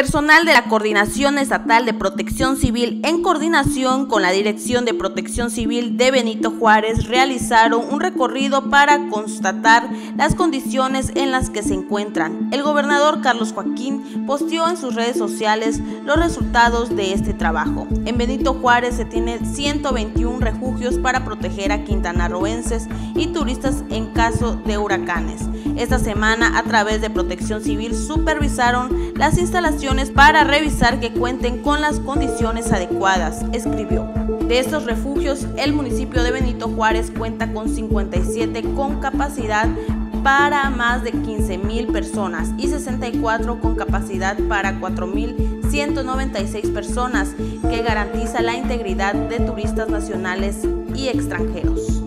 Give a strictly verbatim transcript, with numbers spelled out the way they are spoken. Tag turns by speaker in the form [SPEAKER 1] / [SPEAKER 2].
[SPEAKER 1] Personal de la Coordinación Estatal de Protección Civil, en coordinación con la Dirección de Protección Civil de Benito Juárez, realizaron un recorrido para constatar las condiciones en las que se encuentran. El gobernador Carlos Joaquín posteó en sus redes sociales los resultados de este trabajo. En Benito Juárez se tienen ciento veintiún refugios para proteger a quintanarroenses y turistas en caso de huracanes. Esta semana, a través de Protección Civil, supervisaron las instalaciones para revisar que cuenten con las condiciones adecuadas, escribió. De estos refugios, el municipio de Benito Juárez cuenta con cincuenta y siete con capacidad para más de quince mil personas y sesenta y cuatro con capacidad para cuatro mil ciento noventa y seis personas, que garantiza la integridad de turistas nacionales y extranjeros.